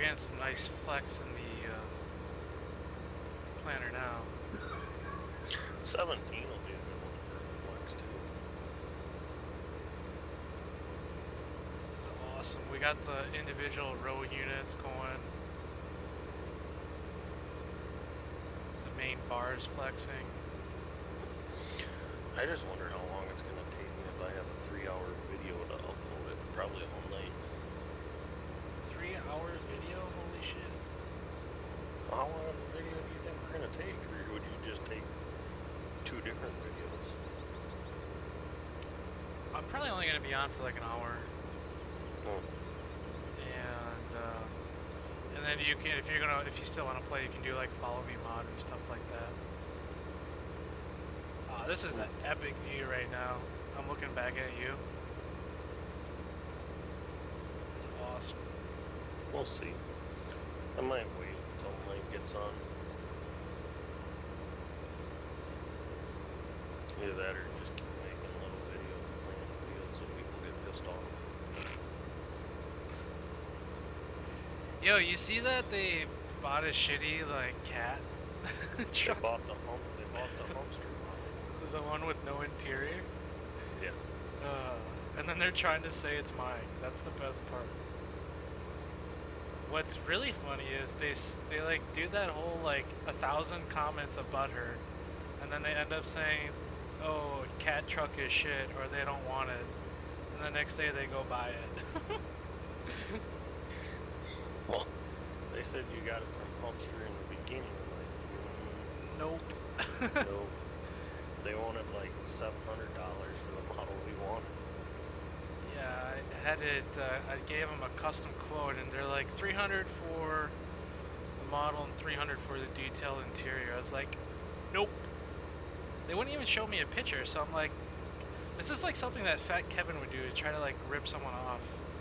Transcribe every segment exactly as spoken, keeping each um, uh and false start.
getting some nice flex in the uh, planner now. seventeen will be a good one for flex too. This is awesome. We got the individual row units going. The main bars flexing. I just wonder how long it's going to take me if I have a three hour video to upload it. Probably all night. Three hours video? Holy shit. How long of a video do you think we're going to take? Or would you just take two different videos? I'm probably only going to be on for like an hour. Oh. And uh, and then you can, if you're gonna, if you still want to play, you can do like follow me mod and stuff like that. Uh, this is an epic view right now. I'm looking back at you. It's awesome. We'll see. I might wait until night gets on. Either that or just keep making little videos and playing videos so people get pissed off. Yo, you see that they bought a shitty like cat They truck? bought the hump. They bought the Humpster model. The one with no interior? Yeah. Uh, and then they're trying to say it's mine. That's the best part. What's really funny is they s- they like do that whole like a thousand comments about her, and then they end up saying, "Oh, cat truck is shit," or they don't want it, and the next day they go buy it. Well, they said you got it from Humpster in the beginning. I'm Nope. like, mm, no. They wanted like seven hundred dollars for the model we wanted. Yeah, I had it. Uh, I gave them a custom quote, and they're like three hundred for the model and three hundred for the detailed interior. I was like, nope. They wouldn't even show me a picture, so I'm like, this is like something that Fat Kevin would do to try to like rip someone off.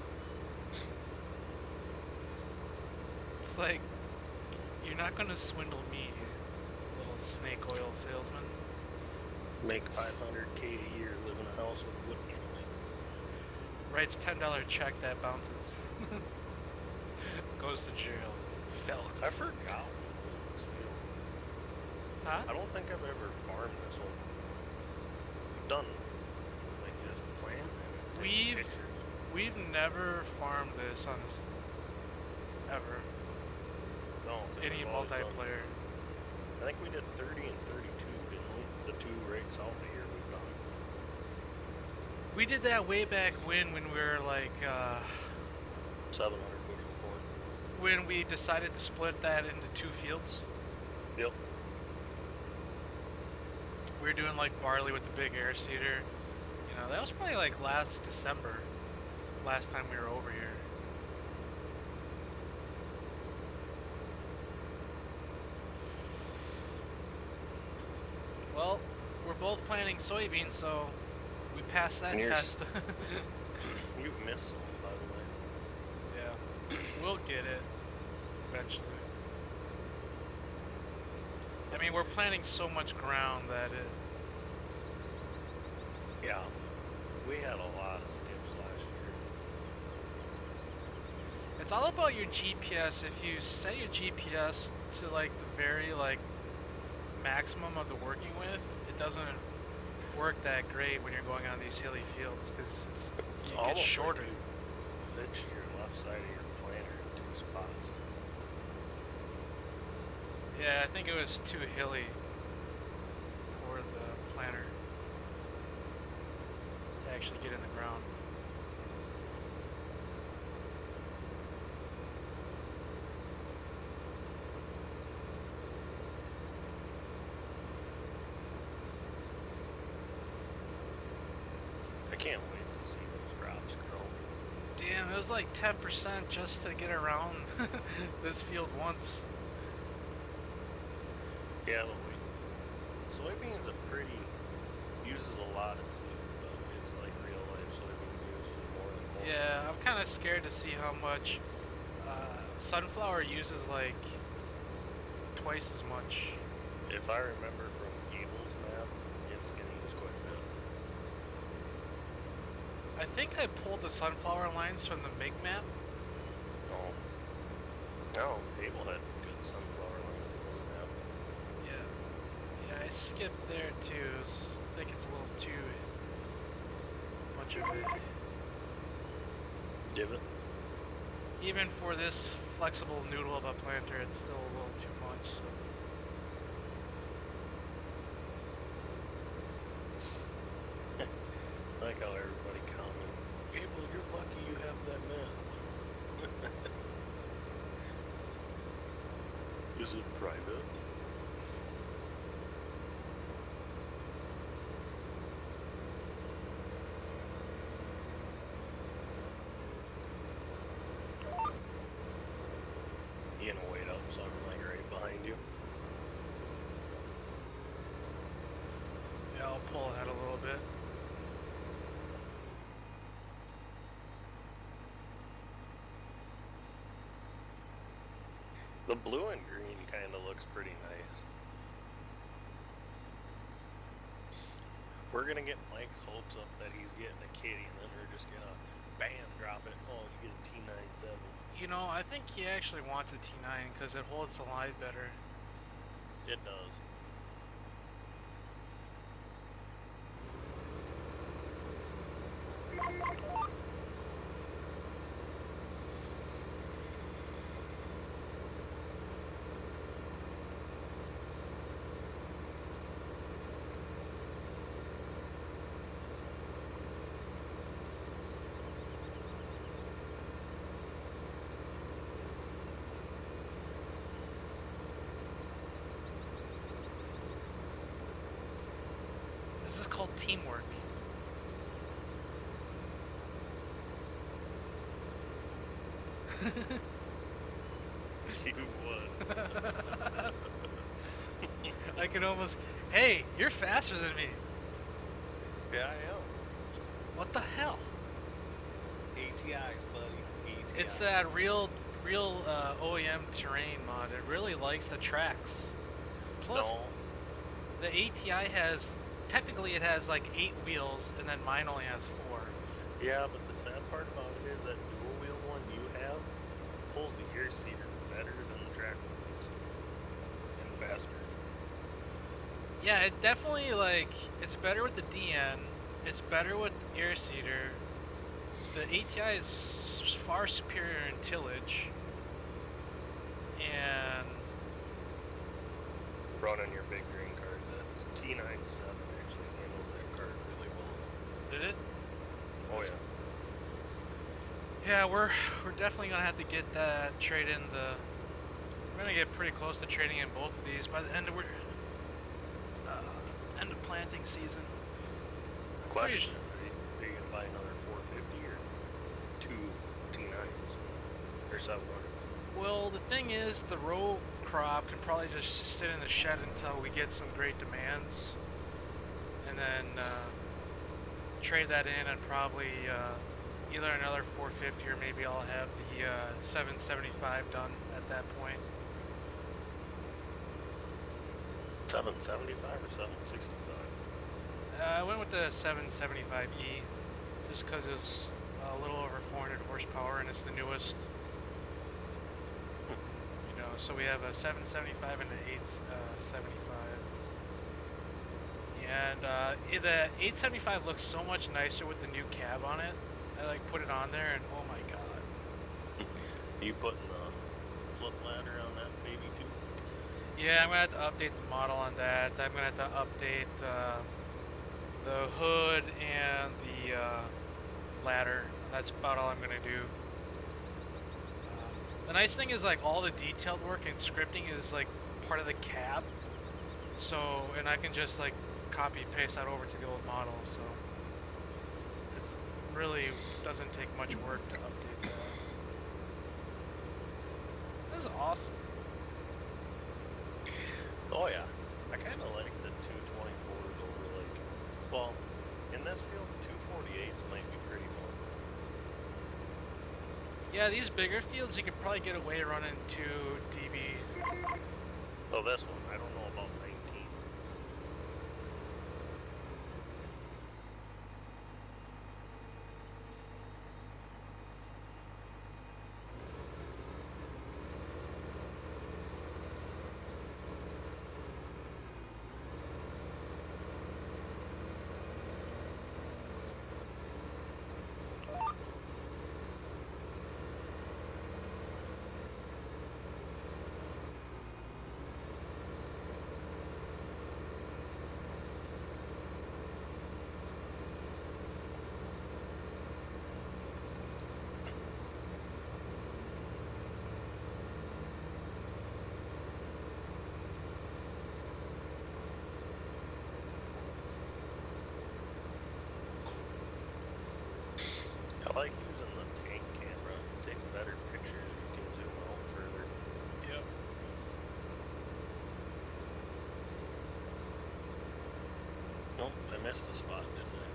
It's like, you're not gonna swindle me, little snake oil salesman. Make five hundred K a year, live in a house with wood paneling. Writes ten dollar check that bounces. Goes to jail. Felon. I forgot we owned this field. Huh? I don't think I've ever farmed this one. We've done like just plant and We've pictures. we've never farmed this on this ever. No, Any we've always done- multiplayer. I think we did thirty and thirty-two, didn't we? The two right south of here we've done. We did that way back when when we were like uh, seven hundred bushel corn. when we decided to split that into two fields. Yep. We were doing like barley with the big air seeder. You know, that was probably like last December. Last time we were over here. Well, we're both planting soybeans, so we passed that And yours- test. You've missed some, by the way. Yeah, we'll get it eventually. I mean, we're planting so much ground that it. Yeah. We had a lot of skips last year. It's all about your G P S. If you set your G P S to like the very like maximum of the working with, it doesn't work that great when you're going on these hilly fields because it's you get Almost shorter. like you fix your left side of your planter in two spots. Yeah, I think it was too hilly for the planter to actually get in the ground. I can't wait to see those crops grow. Damn, it was like ten percent just to get around this field once. Yeah, but we, soybeans are pretty, uses a lot of seed, but it's like real life soybean uses more than corn. Yeah, I'm kind of scared to see how much uh, sunflower uses like twice as much. If I remember from Evil's map, it's gonna use quite a bit. I think I pulled the sunflower lines from the M I G map. Oh, No, Able had good sunflower line. Yeah. Yeah, I skipped there too. S- I think it's a little too much of it. Divot. Even for this flexible noodle of a planter, it's still a little too much. So. I like how everybody commented, Able, you're lucky you have that map. Is it private? You gonna wait up so I'm like right behind you? Yeah, I'll pull ahead a little bit. The blue and green kind of looks pretty nice. We're gonna get Mike's hopes up that he's getting a kitty, and then we're just gonna bam drop it. Oh, you get a T ninety-seven. You know, I think he actually wants a T nine because it holds the line better. It does. This is called teamwork. You would. I can almost. Hey, you're faster than me. Yeah, I am. What the hell? A T Is, buddy. A T Is. It's that real, real uh, O E M terrain mod. It really likes the tracks. Plus, No. the A T I has, technically it has like eight wheels, and then mine only has four. Yeah, but the sad part about it is that dual wheel one you have pulls the ear seater better than the track ones. And faster. Yeah, it definitely like it's better with the D N. It's better with air seeder. The A T I is s- far superior in tillage. And Running your big green card, that's T ninety-seven actually handled that card really well. did it? Oh yeah. Yeah, we're we're definitely gonna have to get that trade in the. We're gonna get pretty close to trading in both of these by the end of we're uh, end of planting season. Question: Are you gonna buy another four fifty or two T nines or seven hundred? Well, the thing is, the row crop can probably just sit in the shed until we get some great demands, and then uh, trade that in and probably uh, either another four fifty or maybe I'll have the uh, seven seventy-five done at that point. seven seventy-five or seven sixty-five? Uh, I went with the seven seventy-five E just because it's a little over four hundred horsepower and it's the newest. You know, so we have a seven seventy-five and an eight seventy-five. And uh, i- the eight seventy-five looks so much nicer with the new cab on it. I like put it on there and oh my god. You putting the flip ladder on that baby too? Yeah, I'm gonna have to update the model on that. I'm gonna have to update uh, the hood and the uh, ladder. That's about all I'm gonna do. Uh, the nice thing is like all the detailed work and scripting is like part of the cab. So, and I can just like copy and paste that over to the old model. So it really doesn't take much work to update that. This is awesome. Oh yeah, I kind of like the two twenty-fours over like, well, in this field, two forty-eights might be pretty fun. Yeah, these bigger fields you could probably get away running two D B. Oh, this one, I don't know about nineteen. I like using the tank camera. It takes better pictures. You can zoom out further. Yep. Nope, I missed a spot, didn't I?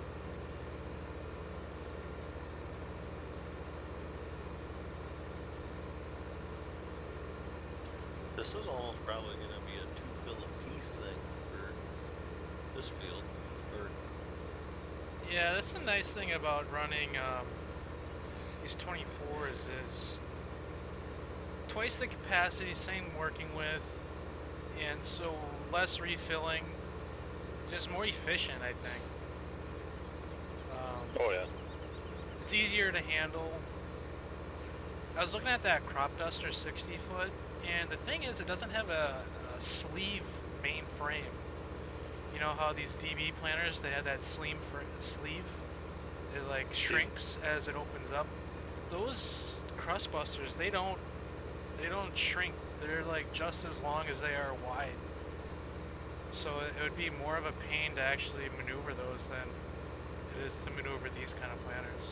This is almost probably going to be a two fill a piece thing for this field. Or Yeah, that's the nice thing about running um, these twenty-fours is twice the capacity, same working with, and so less refilling, just more efficient, I think. Um, oh yeah. It's easier to handle. I was looking at that crop duster sixty foot, and the thing is, it doesn't have a, a sleeve main frame. You know how these D B planters, they have that sleeve, sleeve? It like shrinks as it opens up. Those crust busters, they don't, they don't shrink. They're like just as long as they are wide. So it, it would be more of a pain to actually maneuver those than it is to maneuver these kind of planters.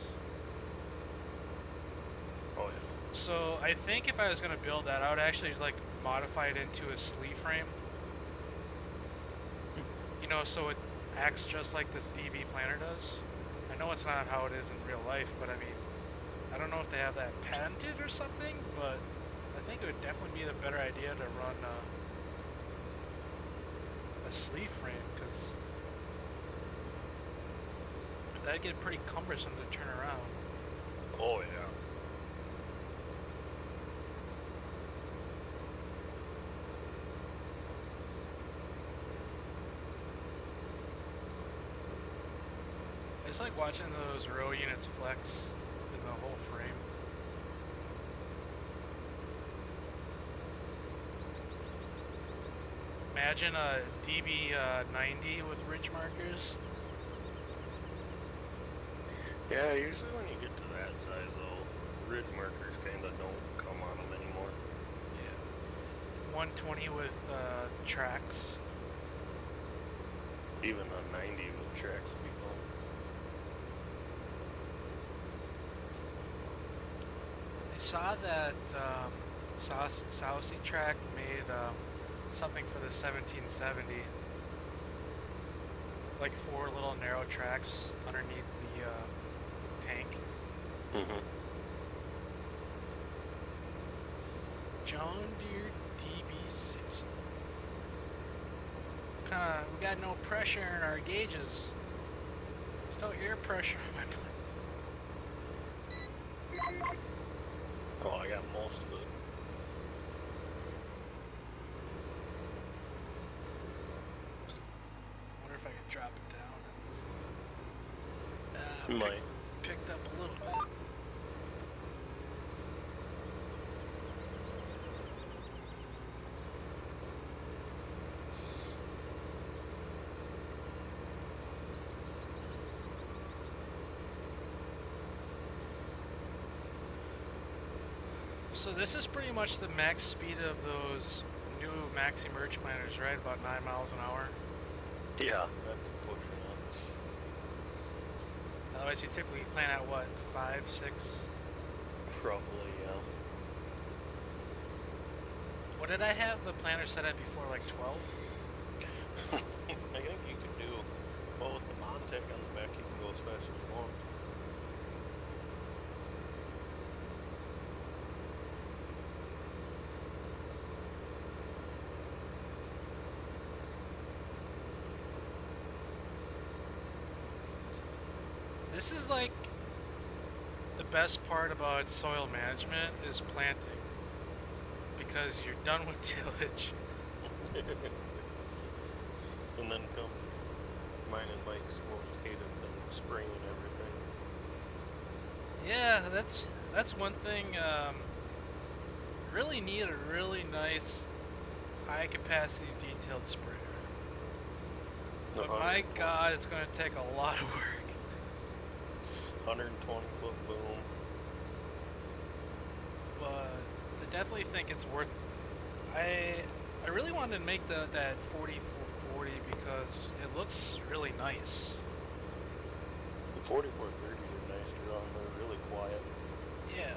Oh yeah. So I think if I was going to build that, I would actually like modify it into a sleeve frame. You know, so it acts just like this D B planter does. I know it's not how it is in real life, but I mean, I don't know if they have that patented or something, but I think it would definitely be the better idea to run uh, a sleeve frame, because that'd get pretty cumbersome to turn around. Oh yeah. It's like watching those row units flex in the whole frame. Imagine a D B uh, ninety with ridge markers. Yeah, usually when you get to that size though, ridge markers kind of don't come on them anymore. Yeah. one twenty with uh, tracks. Even a ninety with tracks would be fun. I saw that um, Saucy, Saucy track made um, something for the seventeen seventy. Like four little narrow tracks underneath the uh, tank. Mm-hmm. John Deere D B sixty. Kinda, we got no pressure in our gauges. There's no air pressure on my plane. Oh, I got most of it. Wonder if I could drop it down. Uh, You pick- might. Picked up a little bit. So this is pretty much the max speed of those new Maxi Merge planters, right? About nine miles an hour. Yeah, that's pushing up. Otherwise, you typically plant at what, five, six? Roughly, yeah. What did I have the planter set at before, like twelve? I think you could do, well, with the Montec on the back, you can go as fast as you want. This is like the best part about soil management is planting, because you're done with tillage. And then come mine and Mike's most hated thing, spraying everything. Yeah, that's that's one thing. Um, really need a really nice, high capacity detailed sprayer. The But my God, it's going to take a lot of work. one hundred twenty foot boom. But I definitely think it's worth. I I really wanted to make the that forty-four forty because it looks really nice. forty-four thirty are nice to run. They're really quiet. Yeah.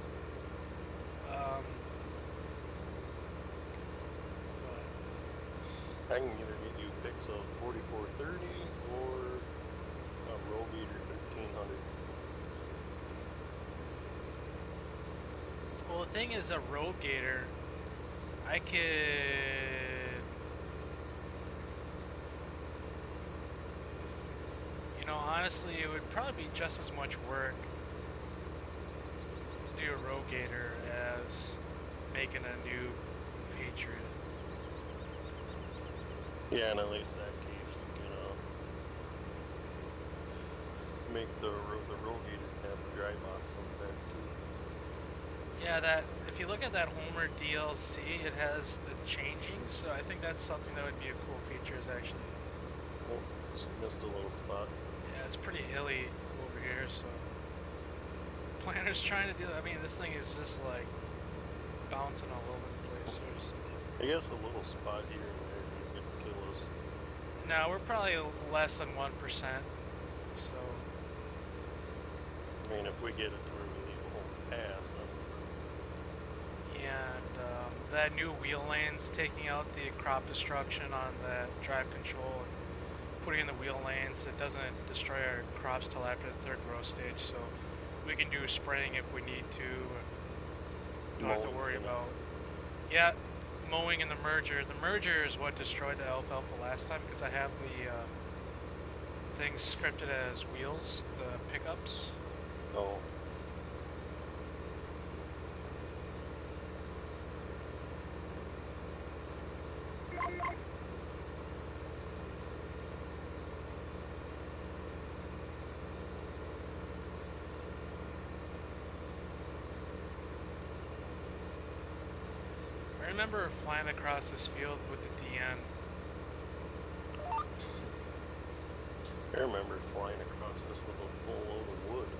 Um. I can either get you pics of forty-four thirty or a Row Gator thirteen hundred. Well, the thing is, a Road Gator, I could, you know, honestly, it would probably be just as much work to do a Road Gator as making a new Patriot. Yeah, and at least that case you can uh, make the the Row Gator have the dry box on the back too. Yeah, that if you look at that Homer D L C, it has the changing, so I think that's something that would be a cool feature. Is actually. Oh, just missed a little spot. Yeah, it's pretty hilly over here, so. Planner's trying to do that. I mean, this thing is just like bouncing all over the place. There's... I guess a little spot here and there could kill us. No, we're probably less than one percent. So. I mean, if we get it to where we leave a whole pass. And um, that new wheel lane's taking out the crop destruction on the drive control and putting in the wheel lanes. It doesn't destroy our crops till after the third growth stage, so we can do spraying if we need to. Don't have to worry about. Yeah, mowing and the merger. The merger is what destroyed the alfalfa last time because I have the uh, things scripted as wheels, the pickups. Oh. I remember flying across this field with the D N. I remember flying across this with a full load of wood.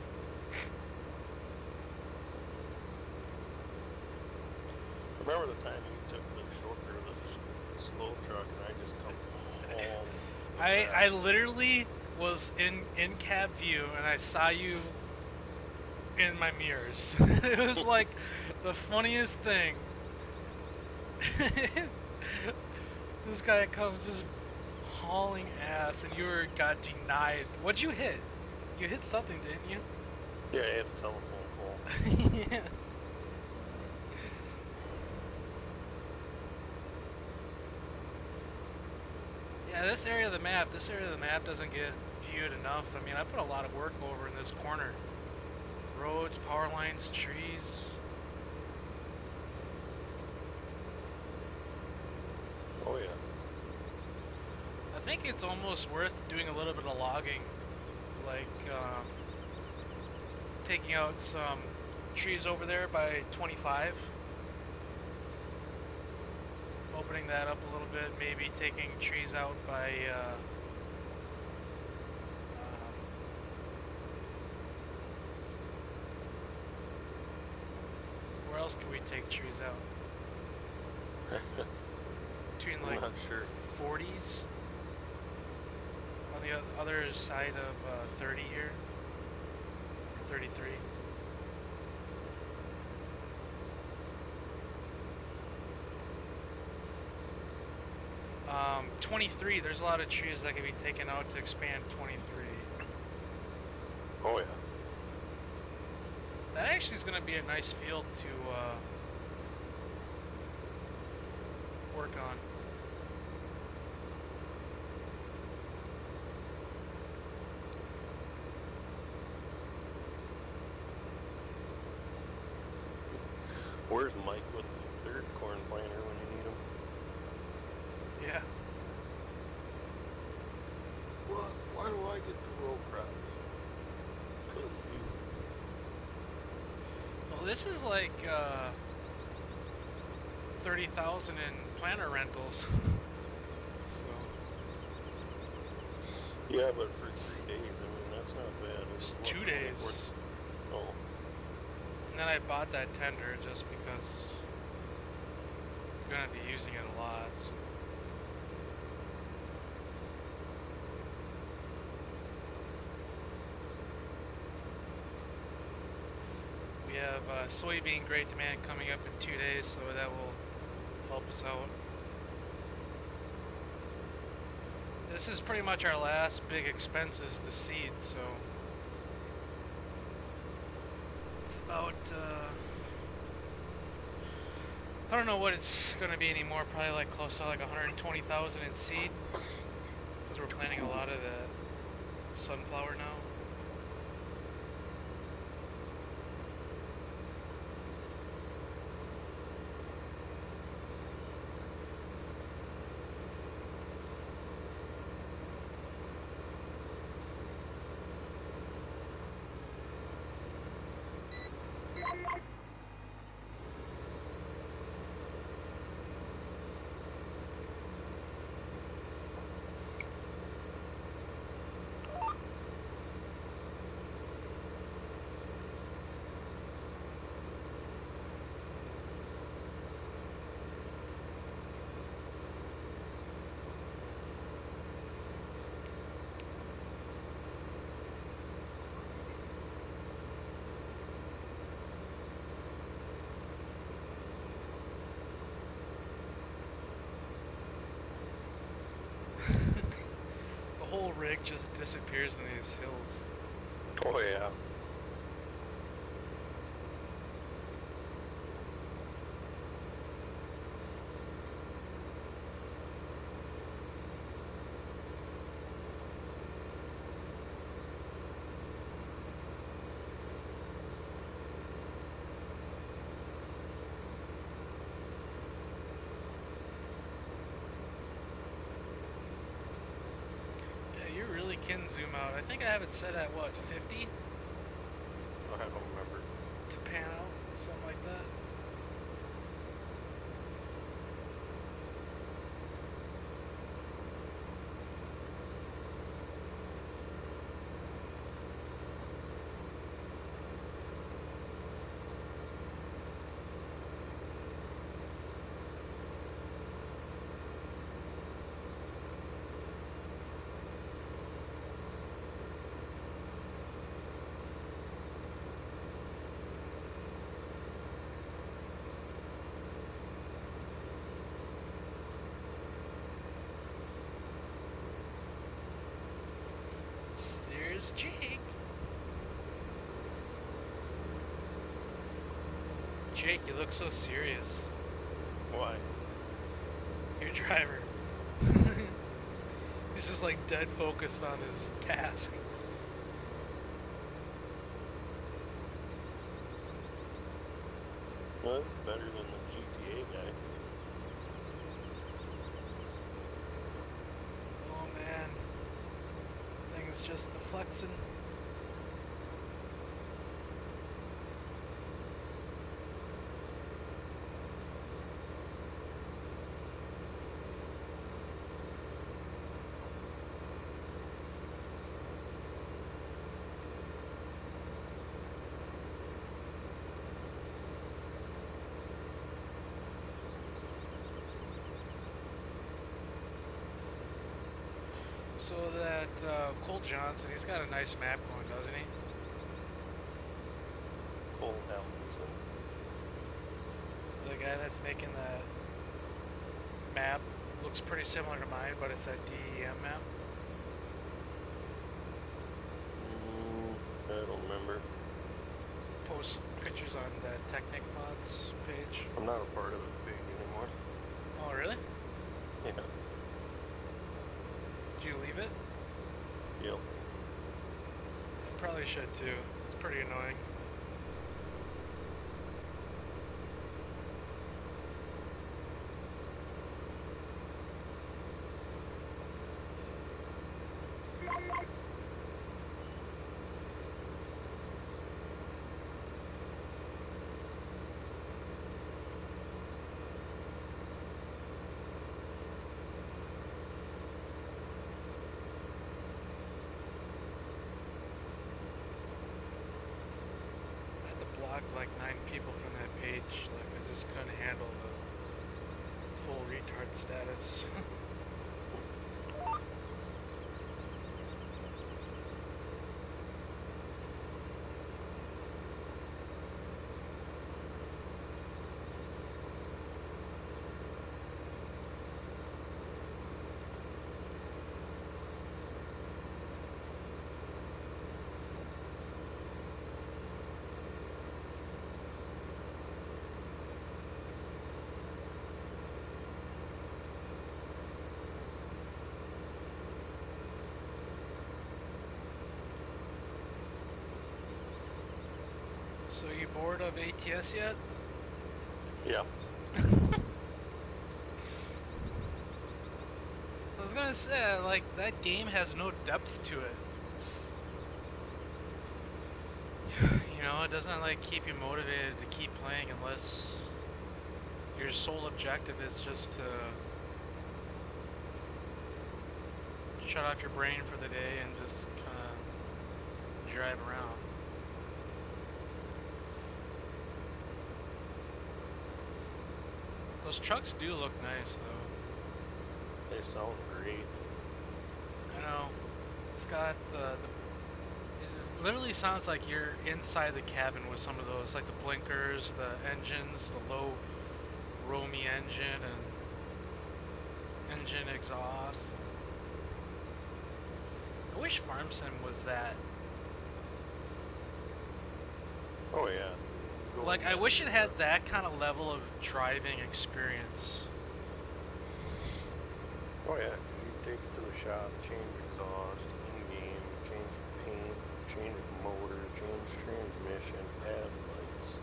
Remember the time you took the shorter the slow truck and I just come home. I I literally was in in cab view and I saw you in my mirrors. It was like the funniest thing. This guy comes just hauling ass and you were got denied. What'd you hit? You hit something, didn't you? Yeah, I had a telephone pole. Yeah. Yeah, this area of the map, this area of the map doesn't get viewed enough. I mean, I put a lot of work over in this corner. Roads, power lines, trees. Oh yeah. I think it's almost worth doing a little bit of logging, like um, taking out some trees over there by twenty-five, opening that up a little bit, maybe taking trees out by uh, um, where else can we take trees out? Between like I'm not sure. forties on the o- other side of uh, thirty here, or thirty-three. Um, twenty-three, there's a lot of trees that can be taken out to expand twenty-three. Oh yeah. That actually is going to be a nice field to uh, work on. Where's Mike with the third corn planter when you need him? Yeah. What? Why do I get the row crops? Cause you. Well, this is like uh, thirty thousand in planter rentals. So. Yeah, but for three days, I mean that's not bad. It's What, two days. twenty-four Oh. And then I bought that tender just because I'm gonna be using it a lot. So. have uh, soybean grade demand coming up in two days, so that will help us out. This is pretty much our last big expense is the seed, so it's about, uh, I don't know what it's going to be anymore, probably like close to like one hundred twenty thousand in seed, because we're planting a lot of the sunflower now. The whole rig just disappears in these hills. Oh yeah. Can zoom out. I think I have it set at what, fifty? I don't remember. To pan out, something like that. Jake. Jake, you look so serious. Why? Your driver. He's just like dead focused on his task. Well, this is better than the G T A guy. Oh man. Thing's just a flexing. So that uh, Cole Johnson, he's got a nice map going, doesn't he? Cole Hamilton. The guy that's making that map looks pretty similar to mine, but it's that D E M map. Mm, I don't remember. Post pictures on the Technic Mods page. I'm not a part of the page anymore. Oh, really? Yeah. Did you leave it? Yep. I probably should too. It's pretty annoying. Like nine people from that page, like I just couldn't handle the full retard status. So you bored of A T S yet? Yeah. I was gonna say, like, that game has no depth to it. You know, it doesn't, like, keep you motivated to keep playing unless your sole objective is just to shut off your brain for the day and just kind of drive around. Those trucks do look nice, though. They sound great. I know. It's got the, the it literally sounds like you're inside the cabin with some of those, like the blinkers, the engines, the low Romy engine, and engine exhaust. I wish Farm Sim was that. Oh yeah. Go Like, I ahead. wish it had that kind of level of driving experience. Oh yeah. You take it to the shop, change exhaust, in-game, change paint, change motor, change transmission, add lights.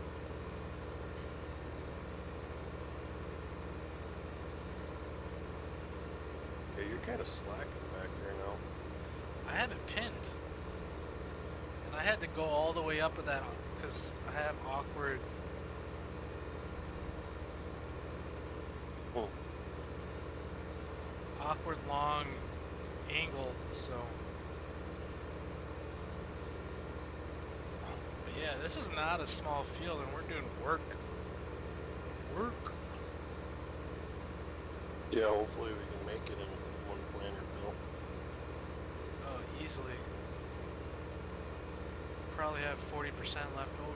Okay, you're kind of slacking back there now. I have it pinned. And I had to go all the way up with that because I have awkward Hmm. awkward long angle, so. But yeah, this is not a small field and we're doing work. Work. Yeah, hopefully we can make it in one planner fill. Oh, easily. Probably have forty percent left over.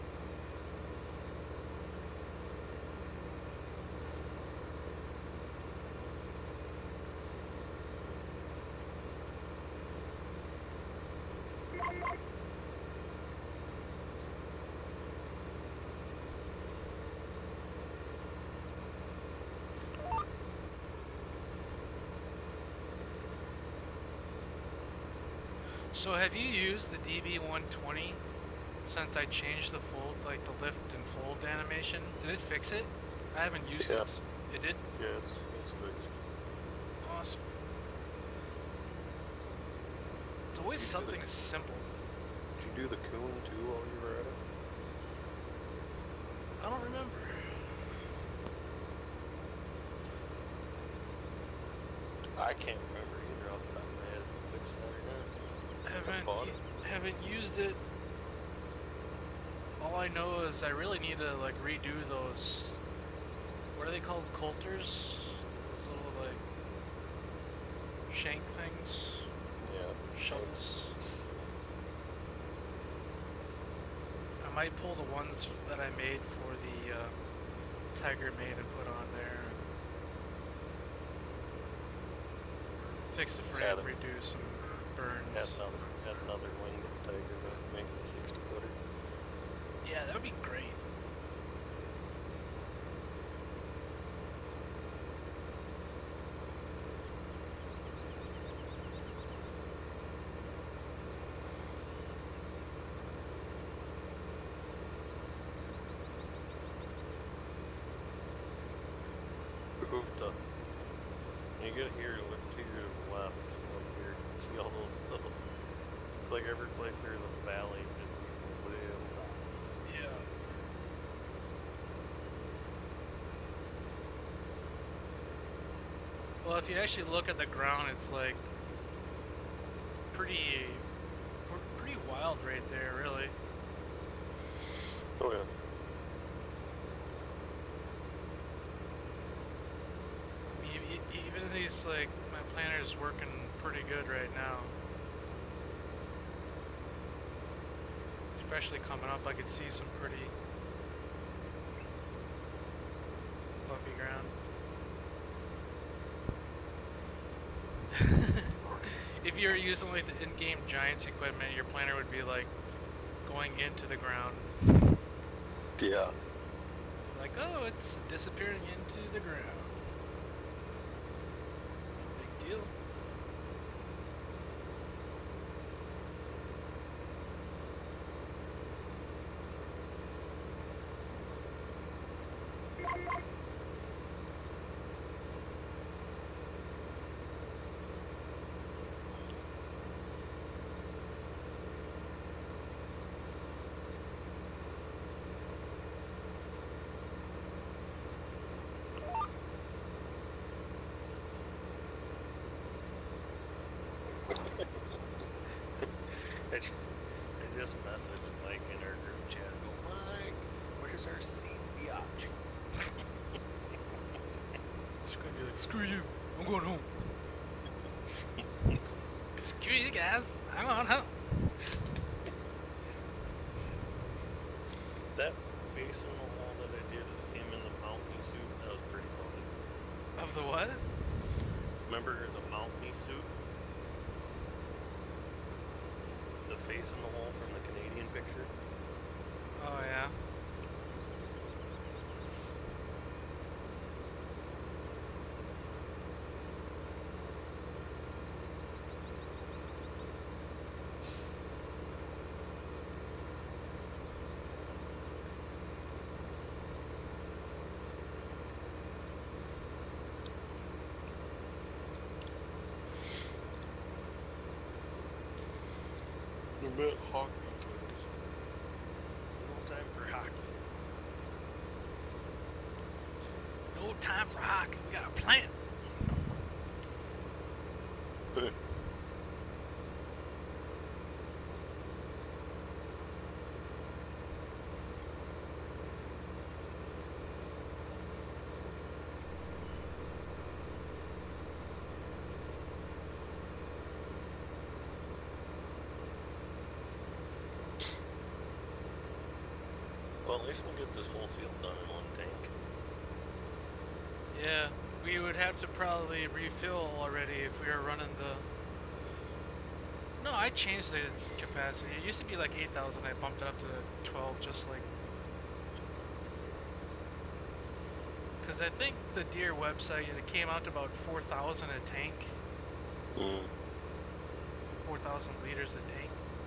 So have you used the D B one twenty since I changed the fold, like the lift and fold animation? Did it fix it? I haven't used Yeah. it. It did? Yeah, it's, it's fixed. Awesome. It's always You do something the- simple. Did you do the coon too while you were at it? I don't remember. I can't remember either off the top of my head if I fixed that or not. I haven't, bought it. u- haven't used it. All I know is I really need to like redo those, what are they called, coulters? Those little like shank things, Yeah. shovels. I might pull the ones that I made for the uh, Tiger Maid and put on there. Fix the frame, Add a- redo some burns. Add another, add another wing to the Tiger to make it a sixty footer. Yeah, that would be great. Hooped up. When you get here, look to your left up here. See all those little. It's like every place there's a valley, just way up. Yeah. Well, if you actually look at the ground, it's like pretty, pr- pretty wild right there, really. Oh yeah. E- e- Even these, like, my planner's working pretty good right now. Especially coming up, I could see some pretty bumpy ground. If you were using like the in-game Giants equipment, your planner would be like going into the ground. Yeah. It's like, oh, it's disappearing into the ground. Big deal. I just, I just messaged Mike in our group chat. Go, Mike, where's our seat biatch? She's gonna be like, screw you, I'm going home. Screw you guys, I'm going home. That face on the wall that I did of him in the Mountie suit, that was pretty funny. Of the what? Remember the Mountie suit? The face on the wall from the Canadian picture? Oh yeah. A bit hockey players. No time for hockey. No time for hockey, we got a plan. Well, at least we'll get this whole field done in one tank. Yeah, we would have to probably refill already if we were running the... No, I changed the capacity. It used to be like eight thousand, I bumped it up to twelve just like... Because I think the Deere website, it came out to about four thousand a tank. Mm. four thousand liters a tank.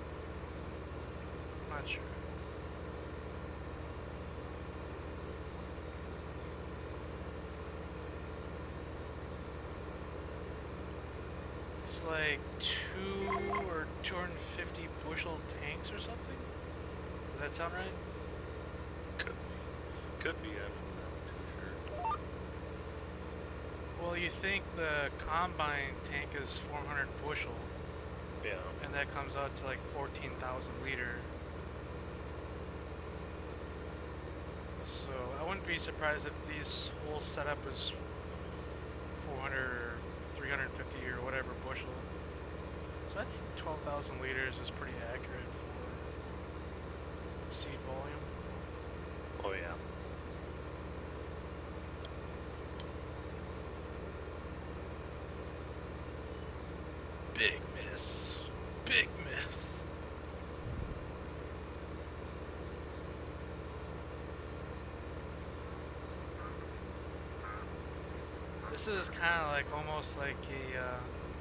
I'm not sure. It's like two or two hundred fifty bushel tanks or something? Does that sound right? Could be. Could be, I'm not too sure. Well, you think the combine tank is four hundred bushel, Yeah. and that comes out to like fourteen thousand liter. So I wouldn't be surprised if this whole setup is four hundred or three hundred fifty or whatever bushel. So I think twelve thousand liters is pretty accurate for seed volume. Oh yeah. Big miss. Big miss. This is kind of like almost like a uh,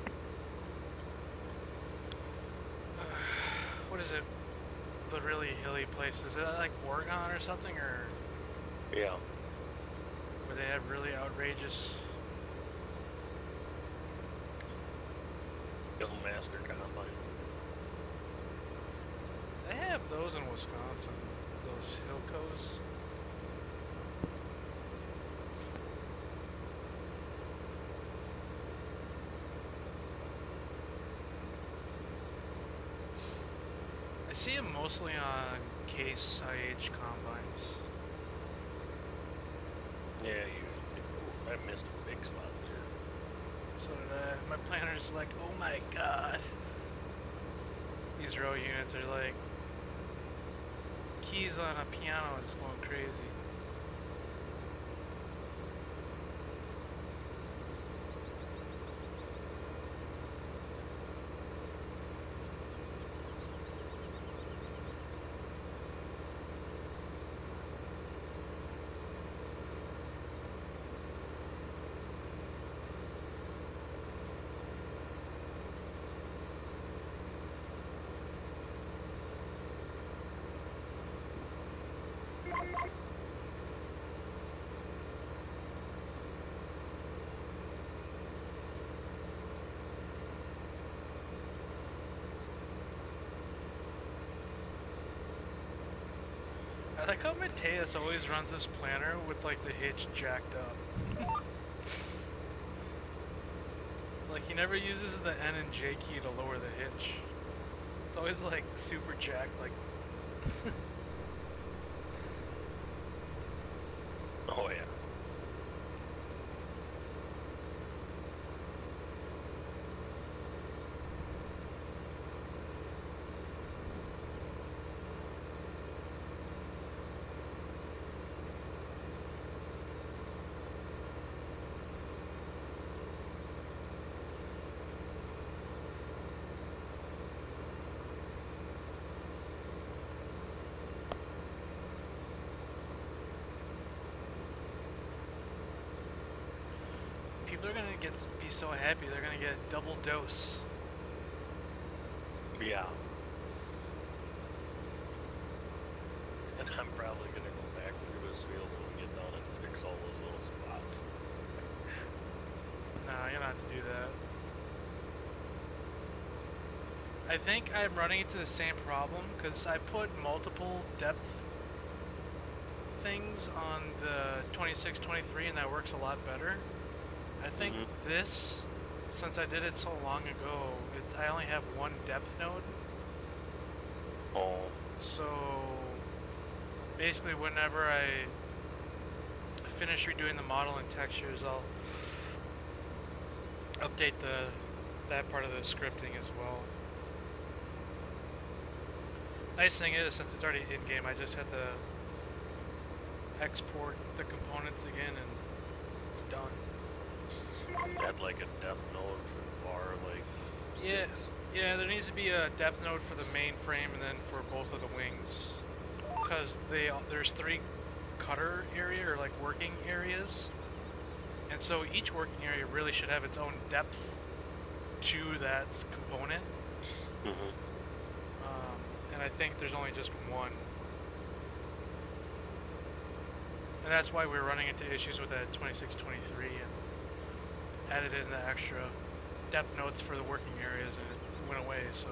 what is it? The really hilly place. Is it like Oregon or something, or Yeah. where they have really outrageous? Young Master Combine. They have those in Wisconsin. Those Hilcos. I see them mostly on Case I H combines. Yeah, usually. Ooh, I missed a big spot there. So did I. My planner's like, oh my god. These row units are like keys on a piano is going crazy. I like how Mateus always runs this planner with like the hitch jacked up. Like he never uses the N and J key to lower the hitch. It's always like super jacked, like. Oh yeah. People are gonna get be so happy. They're gonna get double dose. Yeah. And I'm probably gonna go back through this field when we get done and fix all those little spots. Nah, you don't have to do that. I think I'm running into the same problem because I put multiple depth things on the twenty-six twenty-three and that works a lot better. I think mm-hmm. this, since I did it so long ago, it's, I only have one depth node. Oh. So basically whenever I finish redoing the model and textures, I'll update the that part of the scripting as well. Nice thing is, since it's already in-game, I just have to export the components again and it's done. Add like a depth node for bar like six. Yeah, yeah, there needs to be a depth node for the main frame and then for both of the wings. Because they there's three cutter area or like working areas. And so each working area really should have its own depth to that component. Mm-hmm. Um, and I think there's only just one. And that's why we're running into issues with that twenty-six twenty-three and added in the extra depth nodes for the working areas and it went away, so.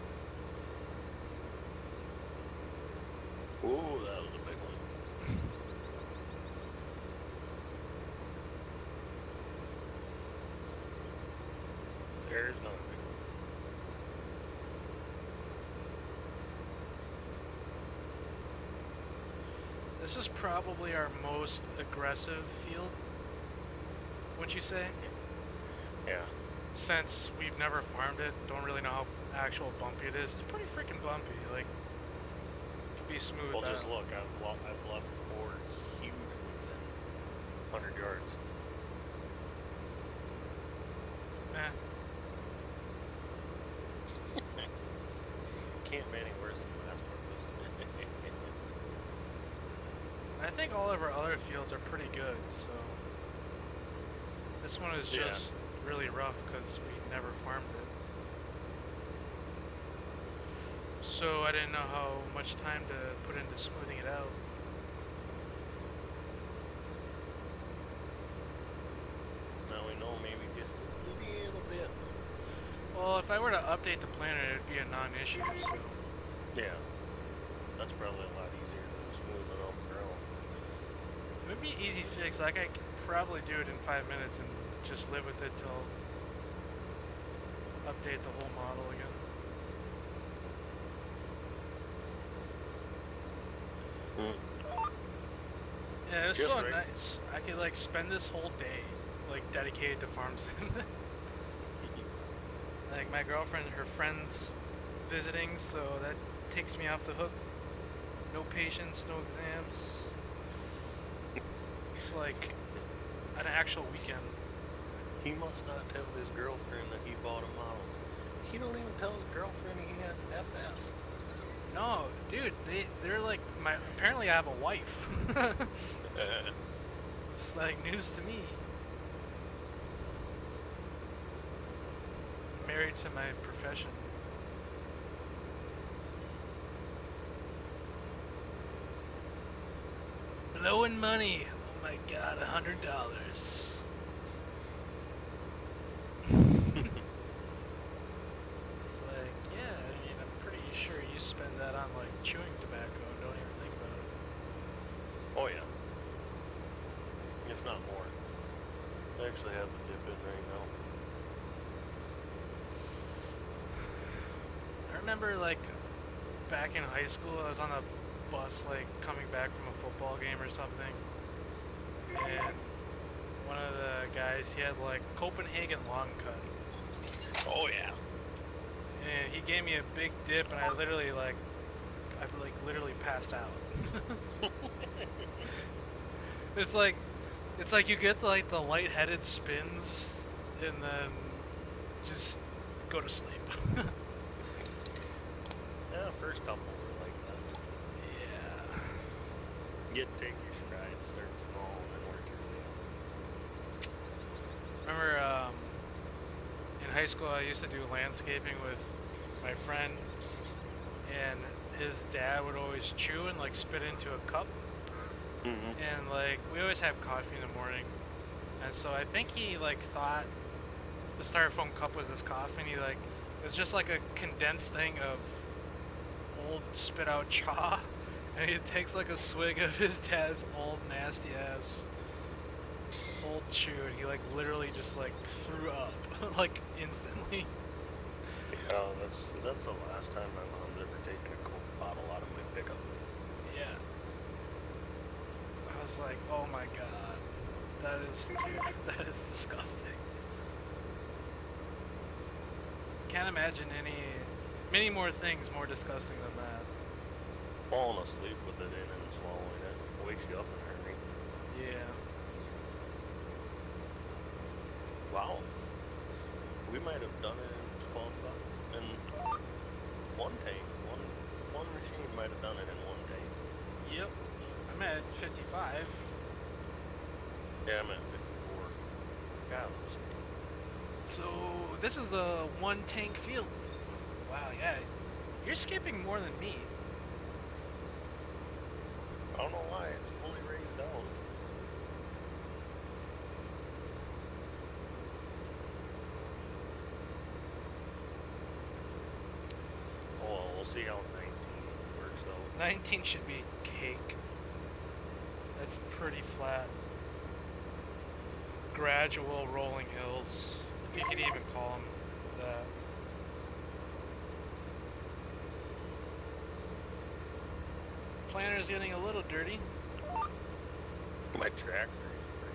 Ooh, that was a big one. There's another big one. This is probably our most aggressive field, would you say? Yeah. Since we've never farmed it, don't really know how actual bumpy it is. It's pretty freaking bumpy. Like, it could be smooth. Well, out. just look. I've, lo I've left four huge ones in one hundred yards. Eh. Can't be any worse than the last one. I think all of our other fields are pretty good, so this one is just yeah. really rough because we never farmed it. So I didn't know how much time to put into smoothing it out. Now we know maybe just a little bit. Well, if I were to update the planner, it'd be a non-issue, so. Yeah. That's probably a lot easier than smoothing out the ground. It would be easy fix. Like, I could probably do it in five minutes and just live with it till update the whole model again. Mm. Yeah, it's Just so right. nice. I could like spend this whole day like dedicated to farm sim. Like my girlfriend, her friends visiting, so that takes me off the hook. No patients, no exams. It's like an actual weekend. He must not tell his girlfriend that he bought a model. He don't even tell his girlfriend he has F S. No, dude, they they're like my. Apparently, I have a wife. It's like news to me. Married to my profession. Blowing money. Oh my god, a hundred dollars. It's like, yeah, I mean, I'm pretty sure you spend that on like chewing tobacco and don't even think about it. Oh yeah. If not more. I actually have the dip in right now. remember like back in high school, I was on a bus like coming back from a football game or something, and one of the guys, he had like Copenhagen long cut. Oh yeah. And he gave me a big dip, and I literally like, I like literally passed out. It's like, it's like you get like the lightheaded spins, and then just go to sleep. Yeah, first couple were like that. Yeah. You take your stride, start small, and then work your way up. Remember, um, in high school, I used to do landscaping with my friend, and his dad would always chew and like spit into a cup. Mm-hmm. And like we always have coffee in the morning, and so I think he like thought the styrofoam cup was his coffee, and he like it was just like a condensed thing of old spit out chaw, and he takes like a swig of his dad's old nasty ass old chew, and he like literally just like threw up like instantly. Yeah, that's that's the last time my mom's ever taken a Coke bottle out of my pickup. Yeah. I was like, oh my god, that is, dude, that is disgusting. Can't imagine any, many more things more disgusting than that. Falling asleep with it in and swallowing it wakes you up in a hurry. Yeah. Wow. We might have done it in twelve bucks. In one tank. One one machine might have done it in one tank. Yep. I'm at fifty-five. Yeah, I'm at fifty-four. God, So this is a one tank field. Wow, yeah. You're skipping more than me. I don't know why, it's fully raised down. Oh, well, we'll see how nineteen works out. nineteen should be cake. That's pretty flat. Gradual rolling hills, if you can even call them that. Planter's getting a little dirty. My tractor is pretty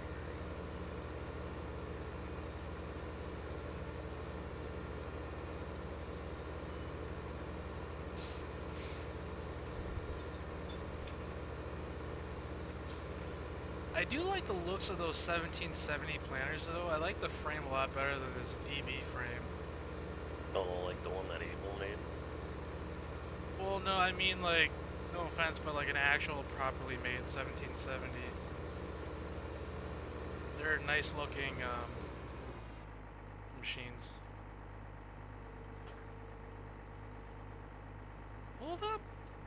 I do like the looks of those seventeen seventy planters though. I like the frame a lot better than this D B frame. Don't know, like the one that Abel made. Well, no, I mean like, no offense, but like an actual properly made seventeen seventy. They're nice looking um, machines. Hold up.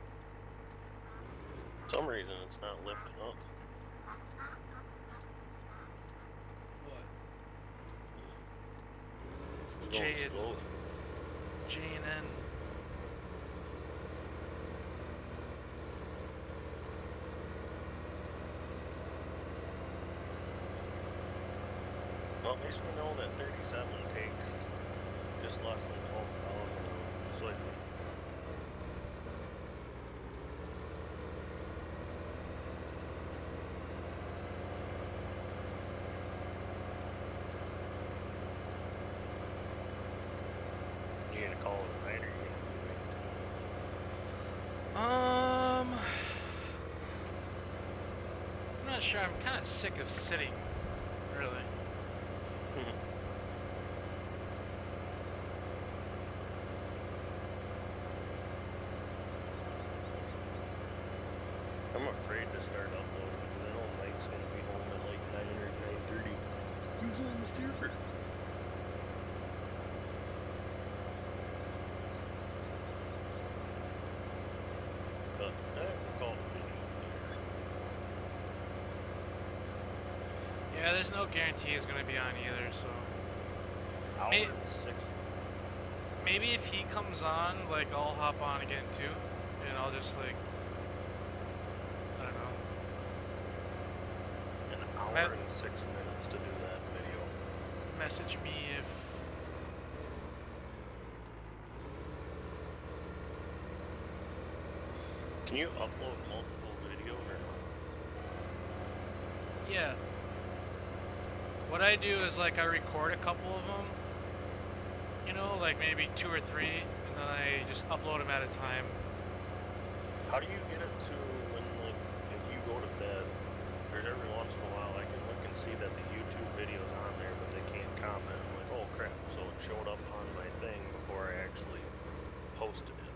For some reason it's not lifting up. What? It's going J and slow. J and N. Well, at least we know that thirty-seven takes just less than twelve thousand of soybean. You gonna call it a night or you gonna Um, I'm not sure. I'm kind of sick of sitting, really. do it? I'm afraid to start up though because I know Mike's gonna be home at like nine or nine thirty. He's on the server. But I haven't called him any. Yeah, there's no guarantee he's gonna be on either. So Hour May- and six. maybe if he comes on, like I'll hop on again too, and I'll just like, I don't know. An hour Matt- and six minutes to do that video. Message me if Can you upload multiple videos or not? Yeah. What I do is like I record a couple of them, you know, like maybe two or three, and then I just upload them at a time. How do you get it to when, like, if you go to bed, there's every once in a while I can look and see that the YouTube video's on there, but they can't comment. I'm like, oh crap, so it showed up on my thing before I actually posted it.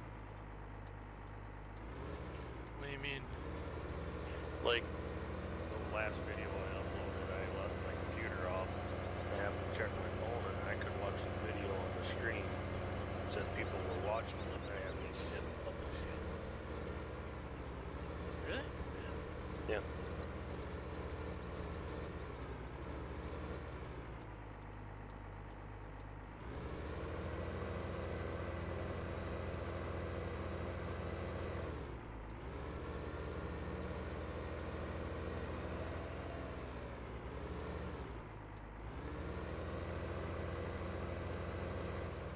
What do you mean? Like, the last video I uploaded, I left my computer off, I happened to check my phone, and I could watch the video on the stream. It said people were watching it, and I haven't even hit publish yet. Really? Yeah.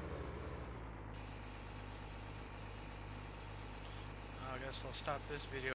I guess I'll stop this video.